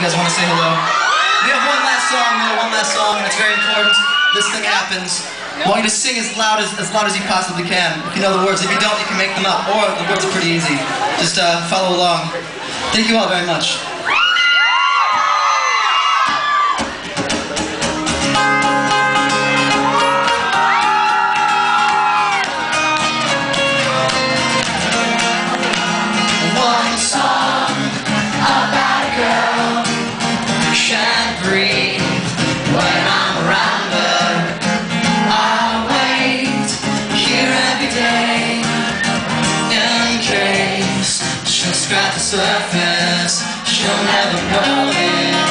you guys want to say hello. We have one last song, though, one last song, and it's very important. This thing happens. I want you to sing as loud as you possibly can. If you know the words. If you don't, you can make them up. Or the words are pretty easy. Just follow along. Thank you all very much. One song about a girl can't breathe when I'm around her. I wait here every day in case she'll scratch the surface. She'll never know it.